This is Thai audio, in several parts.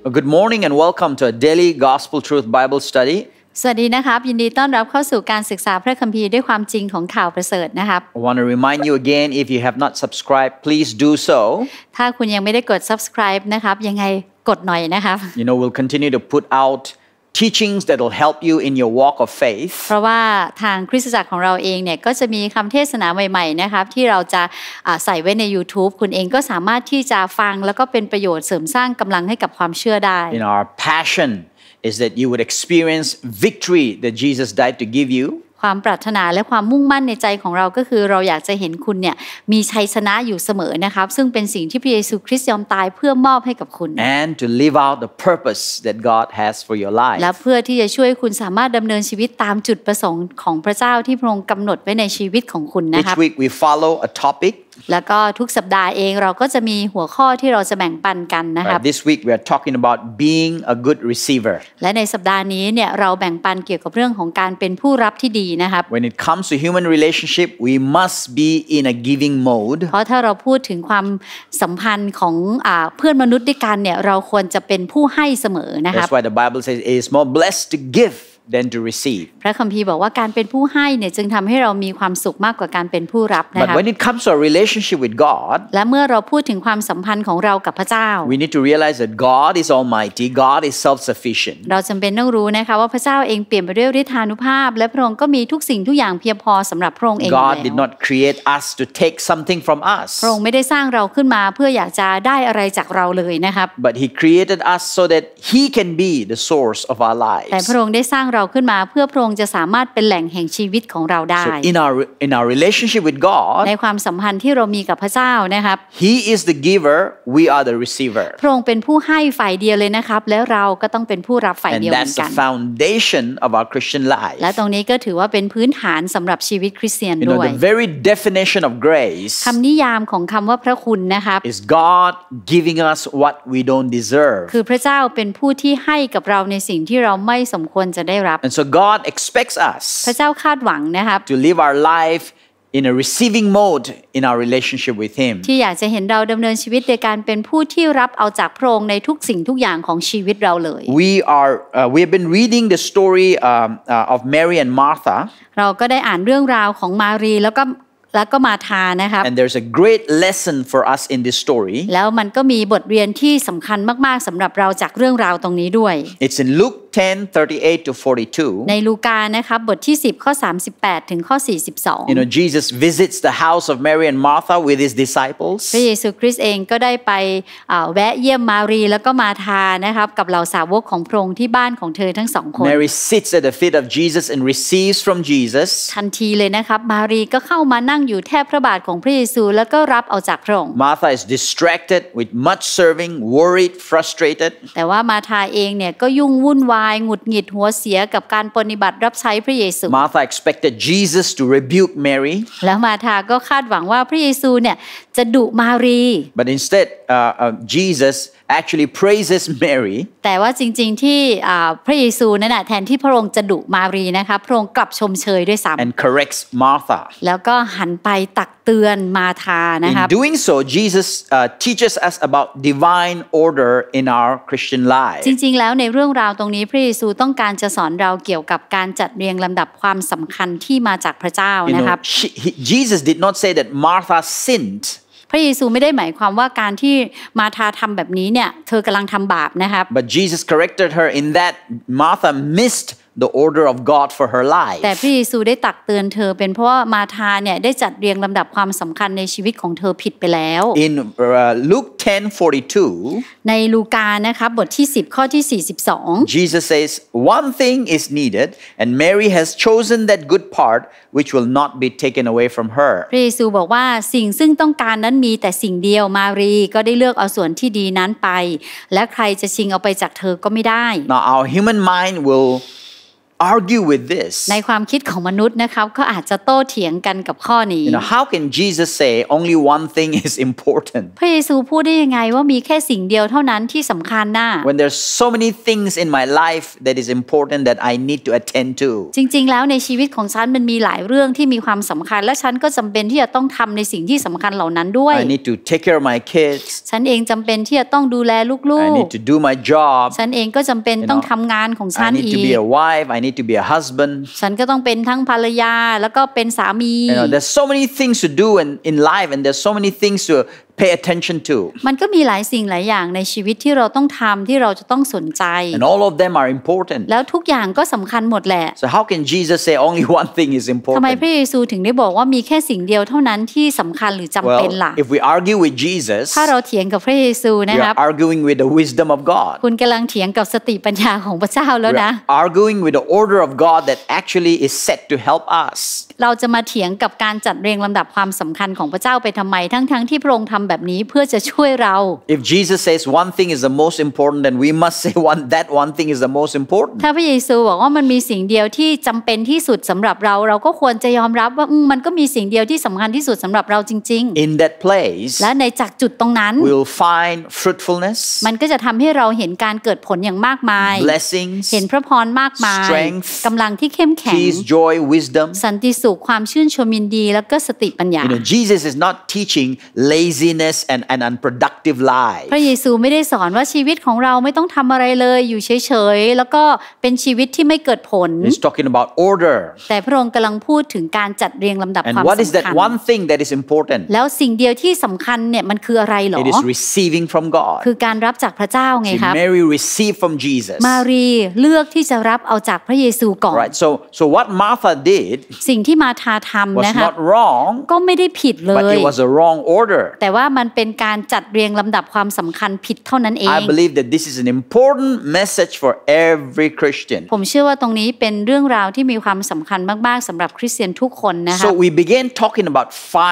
Good morning and welcome to a daily Gospel Truth Bible Study. สวัสดีนะครับยินดีต้อนรับเข้าสู่การศึกษาพระคัมภีร์ด้วยความจริงของข่าวประเสริฐนะครับ I want to remind you again, if you have not subscribed, please do so. ถ้าคุณยังไม่ได้กด subscribe นะครับยังไงกดหน่อยนะครับ We'll continue to put out teachings that will help you in your walk of faith. เพราะว่าทางคริสตจักรของเราเองเนี่ยก็จะมีคำเทศนาใหม่ๆนะครับที่เราจะใส่ไว้ใน YouTube คุณเองก็สามารถที่จะฟังแล้วก็เป็นประโยชน์เสริมสร้างกำลังให้กับความเชื่อได้ Our passion is that you would experience victory that Jesus died to give you. ความปรารถนาและความมุ่งมั่นในใจของเราก็คือเราอยากจะเห็นคุณเนี่ยมีชัยชนะอยู่เสมอนะครับซึ่งเป็นสิ่งที่พระเยซูคริสต์ยอมตายเพื่อมอบให้กับคุณ and to live out the purpose that God has for your life และเพื่อที่จะช่วยคุณสามารถดำเนินชีวิตตามจุดประสงค์ของพระเจ้าที่พระองค์กำหนดไว้ในชีวิตของคุณนะครับ Each week we follow a topic แล้วก็ทุกสัปดาห์เองเราก็จะมีหัวข้อที่เราจะแบ่งปันกันนะครับ This week we are talking about being a good receiver และในสัปดาห์นี้เนี่ยเราแบ่งปันเกี่ยวกับเรื่องของการเป็นผู้รับที่ดีนะครับ When it comes to human relationship we must be in a giving mode เพราะถ้าเราพูดถึงความสัมพันธ์ของเพื่อนมนุษย์ด้วยกันเนี่ยเราควรจะเป็นผู้ให้เสมอนะครับ That's why the Bible says it is more blessed to give than to receive พระคัมภีร์บอกว่าการเป็นผู้ให้เนี่ยจึงทำให้เรามีความสุขมากกว่าการเป็นผู้รับนะครับ But when it comes to a relationship with God และเมื่อเราพูดถึงความสัมพันธ์ของเรากับพระเจ้า we need to realize that God is almighty God is self-sufficient เราจำเป็นต้องรู้นะคะว่าพระเจ้าเองเปลี่ยนไปด้วยฤทธานุภาพและพระองค์ก็มีทุกสิ่งทุกอย่างเพียงพอสำหรับพระองค์เอง God did not create us to take something from us พระองค์ไม่ได้สร้างเราขึ้นมาเพื่ออยากจะได้อะไรจากเราเลยนะครับ But He created us so that He can be the source of our lives แต่พระองค์ได้สร้างเราขึ้นมาเพื่อพระองค์จะสามารถเป็นแหล่งแห่งชีวิตของเราได้ So in our relationship with God ในความสัมพันธ์ที่เรามีกับพระเจ้านะครับ He is the giver we are the receiver พระองค์เป็นผู้ให้ฝ่ายเดียวเลยนะครับแล้วเราก็ต้องเป็นผู้รับฝ่ายเดียวเหมือนกัน And that's the foundation of our Christian life และตรงนี้ก็ถือว่าเป็นพื้นฐานสำหรับชีวิตคริสเตียนด้วย The very definition of grace คำนิยามของคำว่าพระคุณนะครับ is God giving us what we don't deserve คือพระเจ้าเป็นผู้ที่ให้กับเราในสิ่งที่เราไม่สมควรจะได้รับ And so God expects us พระเจ้าคาดหวังนะครับ to live our life in a receiving mode in our relationship with Him ที่อยากจะเห็นเราดำเนินชีวิตโดยการเป็นผู้ที่รับเอาจากพระองค์ในทุกสิ่งทุกอย่างของชีวิตเราเลย We have been reading the story of Mary and Martha เราก็ได้อ่านเรื่องราวของมารีแล้วก็มาธานะครับ And there's a great lesson for us in this story แล้วมันก็มีบทเรียนที่สำคัญมากๆสำหรับเราจากเรื่องราวตรงนี้ด้วย It's in Luke 10:38 to 42 ในลูกานะครับบทที่10ข้อ38ถึงข้อ42 Jesus visits the house of Mary and Martha with His disciples พระเยซูคริสต์เองก็ได้ไปแวะเยี่ยมมารีแล้วก็มาธานะครับกับเหล่าสาวกของพระองค์ที่บ้านของเธอทั้งสองคน Mary sits at the feet of Jesus and receives from Jesus ทันทีเลยนะครับมารีก็เข้ามานั่งอยู่แทบพระบาทของพระเยซูแล้วก็รับเอาจากพระองค์ Martha is distracted with much serving, worried, frustrated แต่ว่ามาธาเองเนี่ยก็ยุ่งวุ่นวายหงุดหงิดหัวเสียกับการปฏิบัติรับใช้พระเยซู Martha expected Jesus to rebuke Mary แล้วมาธาก็คาดหวังว่าพระเยซูเนี่ยจะดุมารี But instead Jesus actually praises Mary แต่ว่าจริงๆที่พระเยซูนั่นน่ะแทนที่พระองค์จะดุมารีนะคะพระองค์กลับชมเชยด้วยซ้ำ and corrects Martha แล้วก็หันไปตักเตือนมาธานะครับ In doing so Jesus teaches us about divine order in our Christian life จริงๆแล้วในเรื่องราวตรงนี้พระเยซูต้องการจะสอนเราเกี่ยวกับการจัดเรียงลำดับความสำคัญที่มาจากพระเจ้านะครับ Jesus did not say that Martha sinned พระเยซูไม่ได้หมายความว่าการที่มาธาทำแบบนี้เนี่ยเธอกำลังทำบาปนะครับ But Jesus corrected her in that Martha missed the order of God for her life แต่พระเยซูได้ตักเตือนเธอเป็นเพราะว่ามาธาเนี่ยได้จัดเรียงลำดับความสำคัญในชีวิตของเธอผิดไปแล้ว In Luke 10:42 ในลูกานะครับบทที่10ข้อที่42 Jesus says one thing is needed and Mary has chosen that good part which will not be taken away from her พระเยซูบอกว่าสิ่งซึ่งต้องการนั้นมีแต่สิ่งเดียวมารีก็ได้เลือกเอาส่วนที่ดีนั้นไปและใครจะชิงเอาไปจากเธอก็ไม่ได้ Now our human mind will argue with this. ในความคิดของมนุษย์นะครับก็อาจจะโต้เถียงกันกับข้อนี้ How can Jesus say only one thing is important? พระเยซูพูดได้ยังไงว่ามีแค่สิ่งเดียวเท่านั้นที่สำคัญน่ะ When there's so many things in my life that is important that I need to attend to. จริงๆแล้วในชีวิตของฉันมันมีหลายเรื่องที่มีความสำคัญและฉันก็จำเป็นที่จะต้องทำในสิ่งที่สำคัญเหล่านั้นด้วย I need to take care of my kids. ฉันเองจำเป็นที่จะต้องดูแลลู I ก need to do my job. ๆฉันเองก็จำเป็นต้องทำงานของฉัน I need อี to ก be a wife. I need to be a husband. ฉันก็ต้องเป็นทั้งภรรยาแล้วก็เป็นสามี There's so many things to do in life, and there's so many things to pay attention to. มันก็มีหลายสิ่งหลายอย่างในชีวิตที่เราต้องทำที่เราจะต้องสนใจ And all of them are important. แล้วทุกอย่างก็สำคัญหมดแหละ So how can Jesus say only one thing is ทำไม important? พระเยซูถึงได้บอกว่ามีแค่สิ่งเดียวเท่านั้นที่สำคัญหรือจำเป็นล่ะ Well, if we argue with Jesus, ถ้าเราเถียงกับพระเยซู we นะครับ are arguing with the wisdom of God. คุณกำลังเถียงกับสติปัญญาของพระเจ้าแล้ว We นะ are arguing with the order of God that actually is set to help us. เราจะมาเถียงกับการจัดเรียงลำดับความสำคัญของพระเจ้าไปทำไมทั้งที่พระองค์ทำแบบนี้เพื่อจะช่วยเรา If Jesus says one thing is the most important, then we must say that one thing is the most important. ถ้าพระเยซูบอกว่ามันมีสิ่งเดียวที่จำเป็นที่สุดสำหรับเราเราก็ควรจะยอมรับว่ามันก็มีสิ่งเดียวที่สำคัญที่สุดสำหรับเราจริง In that place, ๆและในจากจุดตรงนั้น we'll find fruitfulness, มันก็จะทำให้เราเห็นการเกิดผลอย่างมากมาย blessings, เห็นพระพรมากมาย strength, กำลังที่เข้มแข็ง peace, joy, wisdom. สันติสุขความชื่นชมยินดีแล้วก็สติปัญญา Jesus is not teaching laziness and unproductive life. พระเยซูไม่ได้สอนว่าชีวิตของเราไม่ต้องทำอะไรเลยอยู่เฉยๆแล้วก็เป็นชีวิตที่ไม่เกิดผล He's talking about order. แต่พระองค์กำลังพูดถึงการจัดเรียงลำดับ And ความ what is สำ that คัญ one thing that is important? แล้วสิ่งเดียวที่สำคัญเนี่ยมันคืออะไรหรอ It is receiving from God. คือการรับจากพระเจ้าไง See, ครับ Mary received from Jesus. มารีเลือกที่จะรับเอาจากพระเยซูก่อน Right. So what Martha did สิ่งที่มาทาทำ was นะครับ not wrong, ก็ไม่ได้ผิดเล but ย it was a wrong order. แต่ว่ามันเป็นการจัดเรียงลำดับความสำคัญผิดเท่านั้นเอง I believe that this is an important message for every Christian. ผมเชื่อว่าตรงนี้เป็นเรื่องราวที่มีความสำคัญมากๆสำหรับคริสเตียนทุกคนนะคะ So we began talking about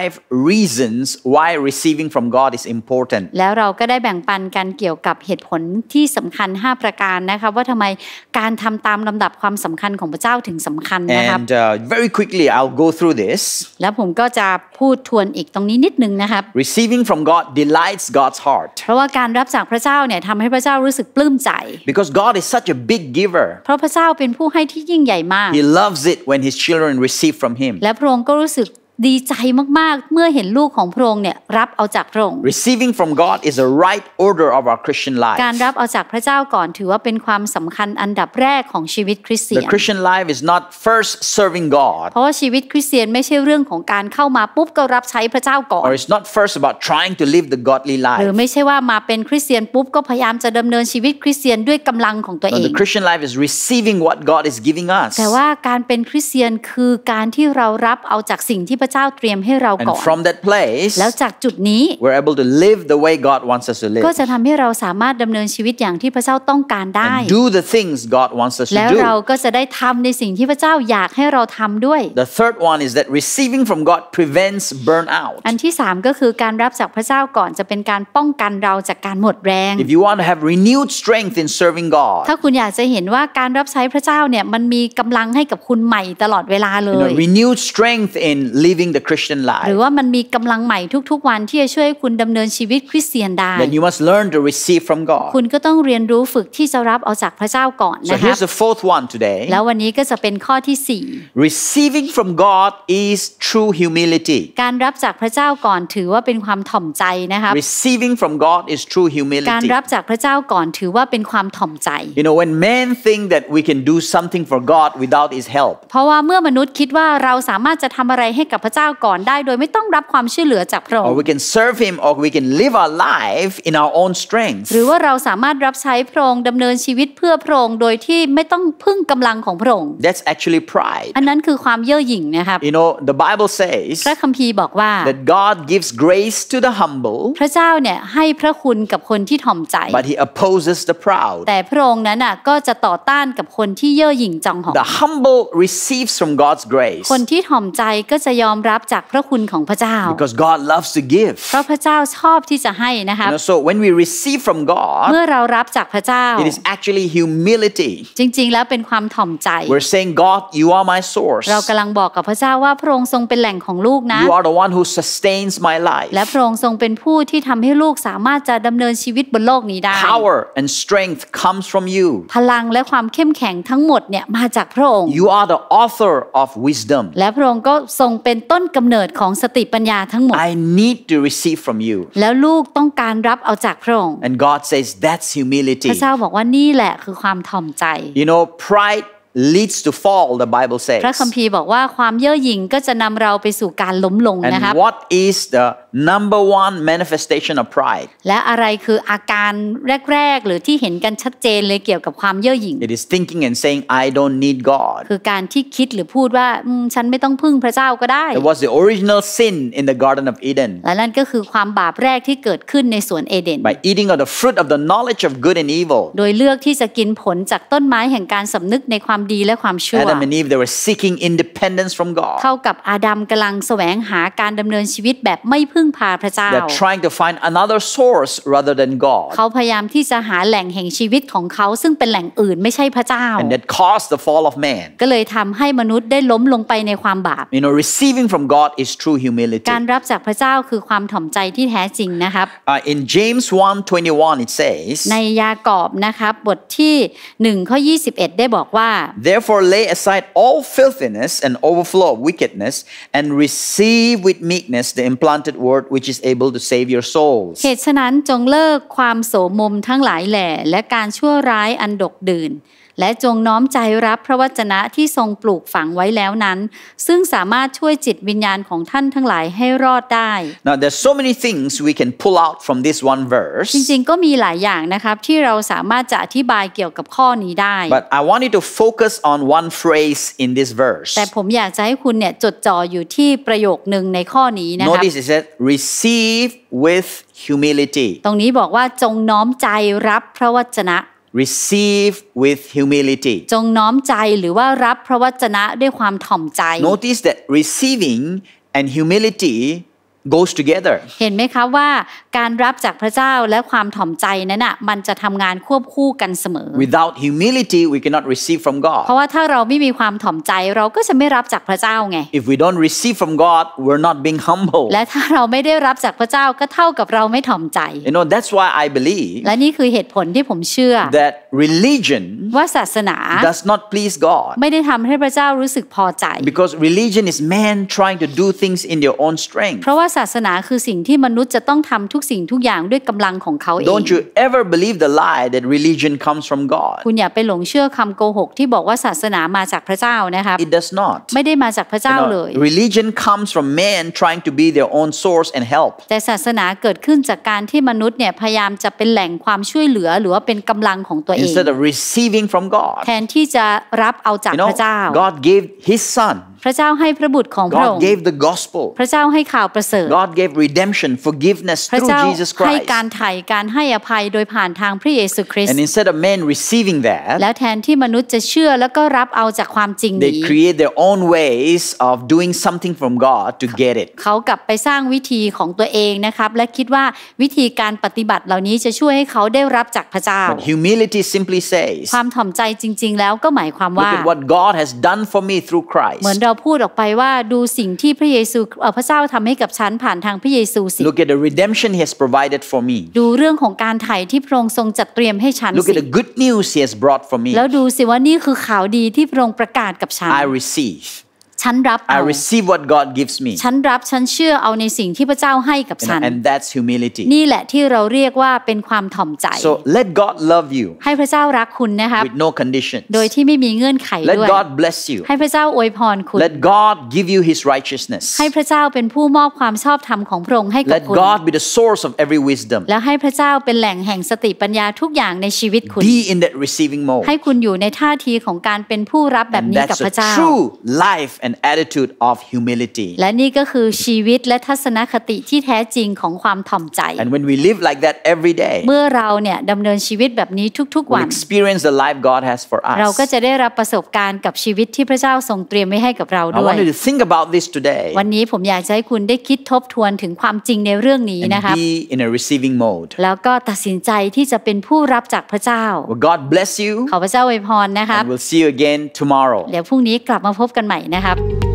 5 reasons why receiving from God is important. แล้วเราก็ได้แบ่งปันกันเกี่ยวกับเหตุผลที่สำคัญ5ประการนะคะว่าทำไมการทำตามลำดับความสำคัญของพระเจ้าถึงสำคัญนะครับ And very quickly I'll go through this. แล้วผมก็จะพูดทวนอีกตรงนี้นิดนึงนะครับ Receiving from God delights God's heart. เพราะว่าการรับจากพระเจ้าเนี่ยทำให้พระเจ้ารู้สึกปลื้มใจ Because God is such a big giver. เพราะพระเจ้าเป็นผู้ให้ที่ยิ่งใหญ่มาก He loves it when His children receive from Him. และพระองค์ก็รู้สึกดีใจมากๆเมื่อเห็นลูกของพระองค์เนี่ยรับเอาจากพระองค์ Receiving from God is a right order of our Christian life. การรับเอาจากพระเจ้าก่อนถือว่าเป็นความสำคัญอันดับแรกของชีวิตคริสเตีย The น Christian life is not first serving God, เพราะว่าชีวิตคริสเตียนไม่ใช่เรื่องของการเข้ามาปุ๊บก็รับใช้พระเจ้าก่อน or it's not first about trying to live the godly หรือ life. ไม่ใช่ว่ามาเป็นคริสเตียนปุ๊บก็พยายามจะดำเนินชีวิตคริสเตียนด้วยกำลังของตัวเอ No, ง the Christian life is receiving what God is giving us. แต่ว่าการเป็นคริสเตียนคือการที่เรารับเอาจากสิ่งที่พระเจ้าเตรียมให้เรา And ก่อน from that place, แล้วจากจุดนี้ we're able to live the way God wants us to ก็ live จะทำให้เราสามารถดำเนินชีวิตอย่างที่พระเจ้าต้องการได้ and do the things God wants us แล้ว to เรา do. ก็จะได้ทำในสิ่งที่พระเจ้าอยากให้เราทำด้วย The third one is that receiving from God prevents burnout. อันที่3ก็คือการรับจากพระเจ้าก่อนจะเป็นการป้องกันเราจากการหมดแรง If you want to have renewed strength in serving God, ถ้าคุณอยากจะเห็นว่าการรับใช้พระเจ้าเนี่ยมันมีกำลังให้กับคุณใหม่ตลอดเวลาเลย renewed strength in living the Christian หรือ life, ว่ามันมีกำลังใหม่ทุกๆวันที่จะช่วยคุณดำเนินชีวิตคริสเตียนได้ then you must learn to receive from God. คุณก็ต้องเรียนรู้ฝึกที่จะรับเอาจากพระเจ้าก่อน So นะครับ here's the fourth one today. แล้ววันนี้ก็จะเป็นข้อที่ Receiving from God is true humility. 4การรับจากพระเจ้าก่อนถือว่าเป็นความถ่อมใจนะครับ Receiving from God is true การ humility. รับจากพระเจ้าก่อนถือว่าเป็นความถ่อมใจ You know, when men think that we can do something for God without His help, เพราะว่าเมื่อมนุษย์คิดว่าเราสามารถจะทำอะไรให้กับพระเจ้าก่อนได้โดยไม่ต้องรับความช่วยเหลือจากพระอง or ค์ we can serve Him, or we can live our life in our own strength, หรือว่าเราสามารถรับใช้พระองค์ดำเนินชีวิตเพื่อพระองค์โดยที่ไม่ต้องพึ่งกำลังของพระองค์ that's actually pride. อันนั้นคือความเย่อหยิ่งนะครับ You know, the Bible says พระคัมภีร์บอกว่า that God gives grace to the humble, พระเจ้าเนี่ยให้พระคุณกับคนที่ถ่อมใจ but He opposes the proud. แต่พระองค์นั้นน่ะก็จะต่อต้านกับคนที่เย่อหยิ่งจองหอง The humble receives from God's grace, คนที่ถ่อมใจก็จะยอมมรับจากพระคุณของพระเจ้า because God loves to give. เพราะพระเจ้าชอบที่จะให้นะคะ So when we receive from God, เมื่อเรารับจากพระเจ้า it is actually humility. จริงๆแล้วเป็นความถ่อมใจ We're saying, God, you are my source. เรากำลังบอกกับพระเจ้าว่าพระองค์ทรงเป็นแหล่งของลูกนะ You are the one who sustains my life. และพระองค์ทรงเป็นผู้ที่ทำให้ลูกสามารถจะดำเนินชีวิตบนโลกนี้ได้ Power and strength comes from you. พลังและความเข้มแข็งทั้งหมดเนี่ยมาจากพระองค์ You are the author of wisdom. และพระองค์ก็ทรงเป็นต้นกำเนิดของสติปัญญาทั้งหมด I need to receive from you. แล้วลูกต้องการรับเอาจากพระองค์ And God says, that's พ humility. ระเจ้าบอกว่านี่แหละคือความถ่อมใจ You know, pride leads to fall, the Bible says. พระคัมภีร์บอกว่าความเย่อหยิ่งก็จะนำเราไปสู่การล้มลงนะครับ And what is the number one manifestation of pride? และอะไรคืออาการแรกๆหรือที่เห็นกันชัดเจนเลยเกี่ยวกับความเย่อหยิ่ง It is thinking and saying, I don't need God. คือการที่คิดหรือพูดว่าฉันไม่ต้องพึ่งพระเจ้าก็ได้ It was the original sin in the Garden of Eden. และนั่นก็คือความบาปแรกที่เกิดขึ้นในสวนเอเดน By eating of the fruit of the knowledge of good and evil. โดยเลือกที่จะกินผลจากต้นไม้แห่งการสำนึกในความดีและความชั่ว Adam and Eve, they were seeking independence from God. เท่ากับอาดัมกำลังแสวงหาการดำเนินชีวิตแบบไม่พึ่งพาพระเจ้า They're trying to find another source rather than God. เขาพยายามที่จะหาแหล่งแห่งชีวิตของเขาซึ่งเป็นแหล่งอื่นไม่ใช่พระเจ้า And that caused the fall of man. ก็เลยทำให้มนุษย์ได้ล้มลงไปในความบาป You know, receiving from God is true humility. การรับจากพระเจ้าคือความถ่อมใจที่แท้จริงนะครับ In James 1:21 it says, ในยากอบนะครับบทที่1ข้อ21ได้บอกว่า Therefore lay aside all filthiness and overflow of wickedness and receive with meekness the implanted word which is able to save your souls. เหตุฉะนั้นจงเลิกความโสมมทั้งหลายแหล่และการชั่วร้ายอันดกดื่นและจงน้อมใจรับพระวจนะที่ทรงปลูกฝังไว้แล้วนั้นซึ่งสามารถช่วยจิตวิญญาณของท่านทั้งหลายให้รอดได้ Now there's so many things we can pull out from this one verse. จริงๆก็มีหลายอย่างนะครับที่เราสามารถจะอธิบายเกี่ยวกับข้อนี้ได้ But I want you to focus on one phrase in this verse. แต่ผมอยากจะให้คุณเนี่ยจดจ่ออยู่ที่ประโยคนึงในข้อนี้นะครับ Notice it says receive with humility. ตรงนี้บอกว่าจงน้อมใจรับพระวจนะ Receive with humility. จงน้อมใจหรือว่ารับพระวจนะด้วยความถ่อมใจ Notice that receiving and humility goes together. เห็นไหมคะว่าการรับจากพระเจ้าและความถ่อมใจนั้นน่ะมันจะทำงานควบคู่กันเสมอ Without humility, we cannot receive from เพราะ God. ว่าถ้าเราไม่มีความถ่อมใจเราก็จะไม่รับจากพระเจ้าไง If we don't receive from God, we're not being humble. และถ้าเราไม่ได้รับจากพระเจ้าก็เท่ากับเราไม่ถ่อมใจ You know, that's why I believe และนี่คือเหตุผลที่ผมเชื่อ that religion ว่าศาสนา does not please God. ไม่ได้ทำให้พระเจ้ารู้สึกพอใจ Because religion is man trying to do things in their own strength. เพราะว่าศาสนาคือสิ่งที่มนุษย์จะต้องทำทุกสิ่งทุกอย่างด้วยกำลังของเขาเอง Don't you ever believe the lie that religion comes from God. คุณอย่าไปหลงเชื่อคำโกหกที่บอกว่าศาสนามาจากพระเจ้านะครับ It does not. ไม่ได้มาจากพระเจ้า You know, เลย religion comes from man trying to be their own source and help. แต่ศาสนาเกิดขึ้นจากการที่มนุษย์เนี่ยพยายามจะเป็นแหล่งความช่วยเหลือหรือว่าเป็นกำลังของตัวเอง Instead of receiving from God. แทนที่จะรับเอาจาก You know, พระเจ้า God gave His Son. พระเจ้าให้พระบุตรของพระอง God ค์ gave the gospel. พระเจ้าให้ข่าวประเสริฐ God gave redemption, forgiveness พระ through เจ้า Jesus ให้ Christ. การไถ่การให้อภัยโดยผ่านทางพระเยซูคริสต์ And instead of men receiving that, แล้วแทนที่มนุษย์จะเชื่อแล้วก็รับเอาจากความจริง they นี้ create their own ways of doing something from God to get it. เขากลับไปสร้างวิธีของตัวเองนะครับและคิดว่าวิธีการปฏิบัติเหล่านี้จะช่วยให้เขาได้รับจากพระเจ้า But humility simply says, ความถ่อมใจจริงๆแล้วก็หมายความว่า look at what God has done for me through เหมือน Christ. เราพูดออกไปว่าดูสิ่งที่พระเยซูพระเจ้าทำให้กับฉันผ่านทางพระเยซูสิ Look at the redemption He has provided for me. ดูเรื่องของการไถ่ที่พระองค์ทรงจัดเตรียมให้ฉัน Look สิ at the good news He has brought for me. แล้วดูสิว่านี่คือข่าวดีที่พระองค์ประกาศกับฉัน I receive. ฉันรับ I เอา receive what God gives me. ฉันรับฉันเชื่อเอาในสิ่งที่พระเจ้าให้กับ You ฉัน know, and that's humility. นี่แหละที่เราเรียกว่าเป็นความถ่อมใจ So let God love you ให้พระเจ้ารักคุณนะครับ with no conditions. โดยที่ไม่มีเงื่อนไข Let ด้วย God bless you. ให้พระเจ้าอวยพรคุณ Let God give you His righteousness. ให้พระเจ้าเป็นผู้มอบความชอบธรรมของพระองค์ให้กับ Let คุณ God be the source of every wisdom. แล้วให้พระเจ้าเป็นแหล่งแห่งสติปัญญาทุกอย่างในชีวิตคุณ Be in that receiving mode. ให้คุณอยู่ในท่าทีของการเป็นผู้รับแบบ And นี้กับ that's พระ a เจ้า true life and an attitude of humility. และนี่ก็คือชีวิตและทัศนคติที่แท้จริงของความถ่อมใจ And when we live like that every day, เมื่อเราเนี่ยดำเนินชีวิตแบบนี้ทุกๆ we วัน experience the life God has for เราก็ us. จะได้รับประสบการณ์กับชีวิตที่พระเจ้าทรงเตรียมไว้ให้กับเรา I ด้วย want you to think about this today วันนี้ผมอยากจะให้คุณได้คิดทบทวนถึงความจริงในเรื่องนี้นะครับ and be in a receiving mode. แล้วก็ตัดสินใจที่จะเป็นผู้รับจากพระเจ้า Well, God bless you, ขอพระเจ้าอวยพรนะครับ and we'll see you again tomorrow. เดี๋ยวพรุ่งนี้กลับมาพบกันใหม่นะครับ